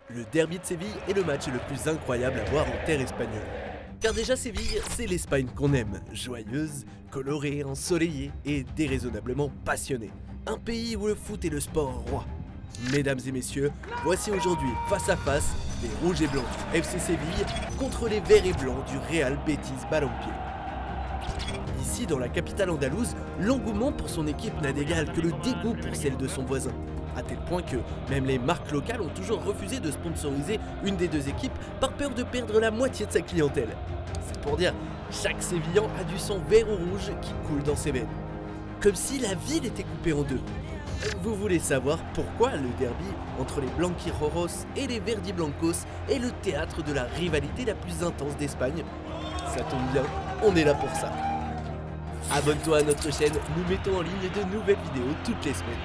Le derby de Séville est le match le plus incroyable à voir en terre espagnole. Car déjà Séville, c'est l'Espagne qu'on aime, joyeuse, colorée, ensoleillée et déraisonnablement passionnée. Un pays où le foot est le sport roi. Mesdames et messieurs, voici aujourd'hui face à face les rouges et blancs du FC Séville contre les verts et blancs du Real Betis Balompié. Ici, dans la capitale andalouse, l'engouement pour son équipe n'a d'égal que le dégoût pour celle de son voisin. À tel point que même les marques locales ont toujours refusé de sponsoriser une des deux équipes par peur de perdre la moitié de sa clientèle. C'est pour dire, chaque Sévillan a du sang vert ou rouge qui coule dans ses veines. Comme si la ville était coupée en deux. Vous voulez savoir pourquoi le derby entre les Blanquirrojos et les Verdiblancos est le théâtre de la rivalité la plus intense d'Espagne? Ça tombe bien, on est là pour ça. Abonne-toi à notre chaîne, nous mettons en ligne de nouvelles vidéos toutes les semaines.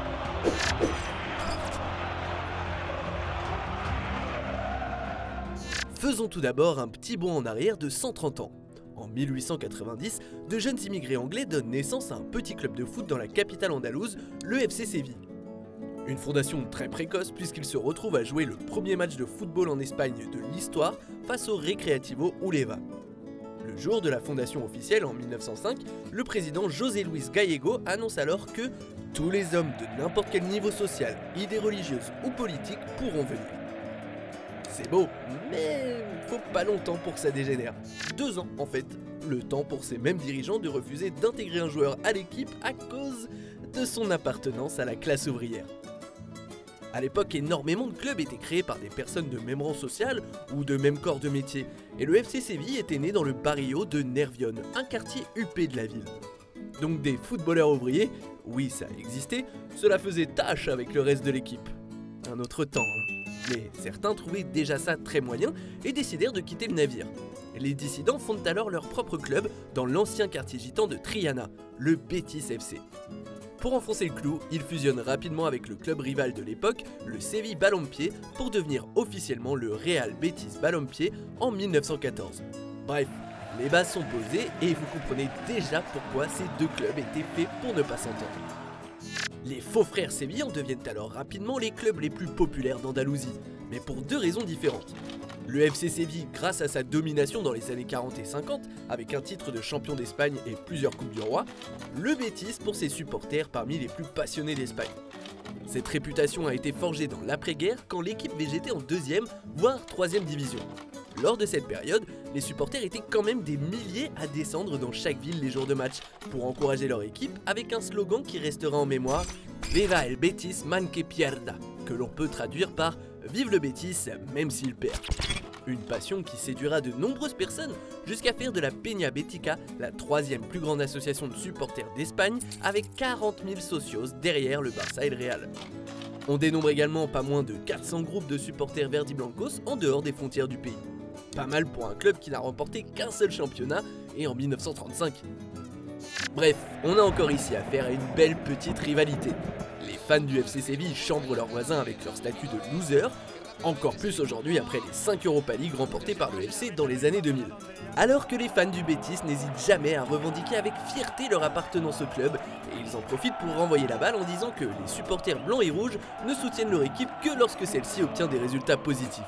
Faisons tout d'abord un petit bond en arrière de 130 ans. En 1890, de jeunes immigrés anglais donnent naissance à un petit club de foot dans la capitale andalouse, le FC Séville. Une fondation très précoce puisqu'il se retrouve à jouer le premier match de football en Espagne de l'histoire face au Recreativo Huelva. Le jour de la fondation officielle en 1905, le président José Luis Gallego annonce alors que tous les hommes de n'importe quel niveau social, idées religieuses ou politiques pourront venir. C'est beau, mais faut pas longtemps pour que ça dégénère. 2 ans en fait, le temps pour ces mêmes dirigeants de refuser d'intégrer un joueur à l'équipe à cause de son appartenance à la classe ouvrière. À l'époque, énormément de clubs étaient créés par des personnes de même rang social ou de même corps de métier, et le FC Séville était né dans le barrio de Nervión, un quartier huppé de la ville. Donc des footballeurs ouvriers, oui ça existait, cela faisait tâche avec le reste de l'équipe. Un autre temps, hein. Mais certains trouvaient déjà ça très moyen et décidèrent de quitter le navire. Les dissidents fondent alors leur propre club dans l'ancien quartier gitan de Triana, le Betis FC. Pour enfoncer le clou, ils fusionnent rapidement avec le club rival de l'époque, le Séville Balompié, pour devenir officiellement le Real Betis Balompié en 1914. Bref, les bases sont posées et vous comprenez déjà pourquoi ces deux clubs étaient faits pour ne pas s'entendre. Les faux frères sévillans deviennent alors rapidement les clubs les plus populaires d'Andalousie, mais pour 2 raisons différentes. Le FC Séville grâce à sa domination dans les années 40 et 50, avec un titre de champion d'Espagne et plusieurs coupes du roi, le Betis pour ses supporters parmi les plus passionnés d'Espagne. Cette réputation a été forgée dans l'après-guerre quand l'équipe végétait en 2e, voire 3e division. Lors de cette période, les supporters étaient quand même des milliers à descendre dans chaque ville les jours de match pour encourager leur équipe avec un slogan qui restera en mémoire, Viva el Betis man que pierda, que l'on peut traduire par Vive le Betis même s'il perd. Une passion qui séduira de nombreuses personnes jusqu'à faire de la Peña Bética la 3e plus grande association de supporters d'Espagne avec 40 000 socios derrière le Barça et le Real. On dénombre également pas moins de 400 groupes de supporters verdiblancos en dehors des frontières du pays. Pas mal pour un club qui n'a remporté qu'un seul championnat, et en 1935. Bref, on a encore ici affaire à une belle petite rivalité. Les fans du FC Séville chambrent leurs voisins avec leur statut de loser, encore plus aujourd'hui après les 5 Europa League remportés par le FC dans les années 2000. Alors que les fans du Betis n'hésitent jamais à revendiquer avec fierté leur appartenance au club, et ils en profitent pour renvoyer la balle en disant que les supporters blancs et rouges ne soutiennent leur équipe que lorsque celle-ci obtient des résultats positifs.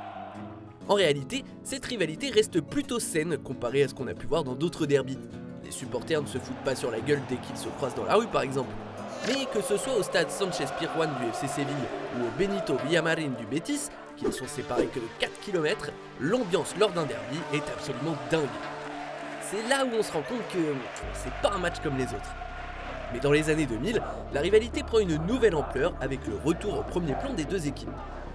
En réalité, cette rivalité reste plutôt saine comparée à ce qu'on a pu voir dans d'autres derbys. Les supporters ne se foutent pas sur la gueule dès qu'ils se croisent dans la rue par exemple. Mais que ce soit au stade Sánchez Pizjuán du FC Séville ou au Benito Villamarín du Betis, qui ne sont séparés que de 4 km, l'ambiance lors d'un derby est absolument dingue. C'est là où on se rend compte que c'est pas un match comme les autres. Mais dans les années 2000, la rivalité prend une nouvelle ampleur avec le retour au premier plan des deux équipes.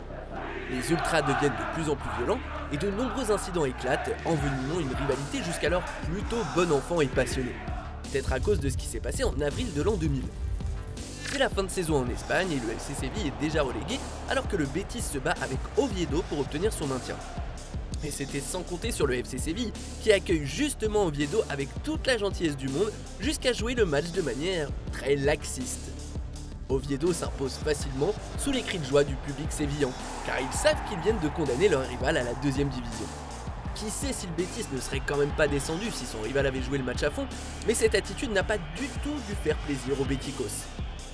Les ultras deviennent de plus en plus violents et de nombreux incidents éclatent, envenimant une rivalité jusqu'alors plutôt bon enfant et passionnée. Peut-être à cause de ce qui s'est passé en avril de l'an 2000. C'est la fin de saison en Espagne et le FC Séville est déjà relégué alors que le Betis se bat avec Oviedo pour obtenir son maintien. Et c'était sans compter sur le FC Séville qui accueille justement Oviedo avec toute la gentillesse du monde jusqu'à jouer le match de manière très laxiste. Oviedo s'impose facilement sous les cris de joie du public sévillan, car ils savent qu'ils viennent de condamner leur rival à la 2e division. Qui sait si le Betis ne serait quand même pas descendu si son rival avait joué le match à fond, mais cette attitude n'a pas du tout dû faire plaisir aux Béticos.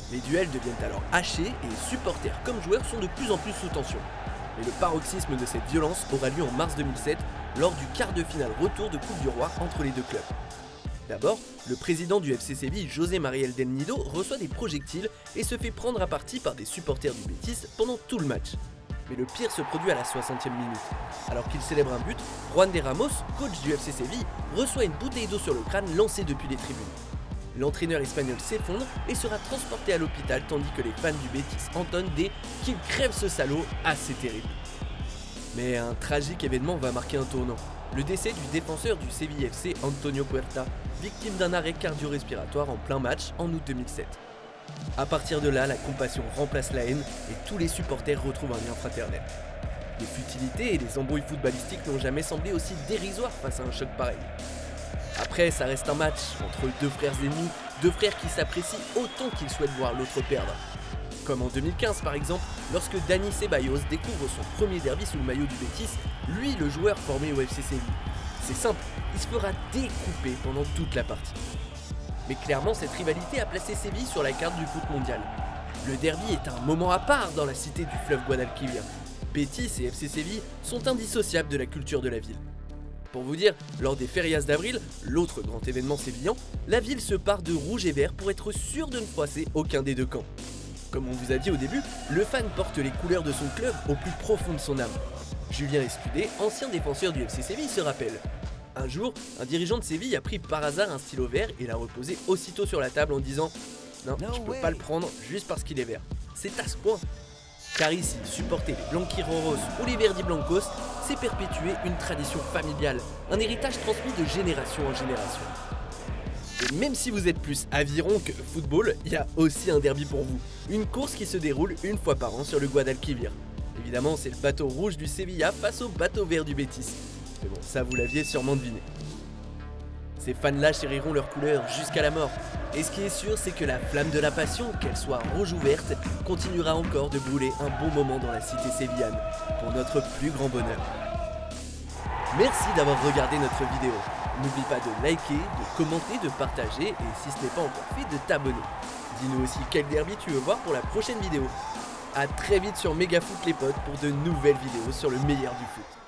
Les duels deviennent alors hachés et supporters comme joueurs sont de plus en plus sous tension. Mais le paroxysme de cette violence aura lieu en mars 2007 lors du quart de finale retour de Coupe du Roi entre les deux clubs. D'abord, le président du FC Séville, José Mariel Del Nido, reçoit des projectiles et se fait prendre à partie par des supporters du Betis pendant tout le match. Mais le pire se produit à la 60e minute. Alors qu'il célèbre un but, Juan de Ramos, coach du FC Séville, reçoit une bouteille d'eau sur le crâne lancée depuis les tribunes. L'entraîneur espagnol s'effondre et sera transporté à l'hôpital tandis que les fans du Betis entonnent des « qu'il crève ce salaud » assez terrible. Mais un tragique événement va marquer un tournant. Le décès du défenseur du Séville FC, Antonio Puerta, victime d'un arrêt cardio-respiratoire en plein match en août 2007. A partir de là, la compassion remplace la haine et tous les supporters retrouvent un lien fraternel. Les futilités et les embrouilles footballistiques n'ont jamais semblé aussi dérisoires face à un choc pareil. Après, ça reste un match entre deux frères ennemis, deux frères qui s'apprécient autant qu'ils souhaitent voir l'autre perdre. Comme en 2015 par exemple, lorsque Dani Ceballos découvre son premier derby sous le maillot du Betis, lui le joueur formé au FC Séville. C'est simple, il se fera découper pendant toute la partie. Mais clairement, cette rivalité a placé Séville sur la carte du foot mondial. Le derby est un moment à part dans la cité du fleuve Guadalquivir. Betis et FC Séville sont indissociables de la culture de la ville. Pour vous dire, lors des Férias d'avril, l'autre grand événement sévillan, la ville se part de rouge et vert pour être sûr de ne froisser aucun des deux camps. Comme on vous a dit au début, le fan porte les couleurs de son club au plus profond de son âme. Julien Escudé, ancien défenseur du FC Séville, se rappelle. Un jour, un dirigeant de Séville a pris par hasard un stylo vert et l'a reposé aussitôt sur la table en disant « Non, je peux pas le prendre juste parce qu'il est vert. C'est à ce point !» Car ici, supporter les Blanquiroros ou les Verdi Blancos, c'est perpétuer une tradition familiale, un héritage transmis de génération en génération. Et même si vous êtes plus aviron que football, il y a aussi un derby pour vous. Une course qui se déroule une fois par an sur le Guadalquivir. Évidemment, c'est le bateau rouge du Sevilla face au bateau vert du Betis. Mais bon, ça vous l'aviez sûrement deviné. Ces fans-là chériront leurs couleurs jusqu'à la mort. Et ce qui est sûr, c'est que la flamme de la passion, qu'elle soit rouge ou verte, continuera encore de brûler un bon moment dans la cité sévillane, pour notre plus grand bonheur. Merci d'avoir regardé notre vidéo. N'oublie pas de liker, de commenter, de partager et si ce n'est pas encore fait, de t'abonner. Dis-nous aussi quel derby tu veux voir pour la prochaine vidéo. A très vite sur Megafoot les potes pour de nouvelles vidéos sur le meilleur du foot.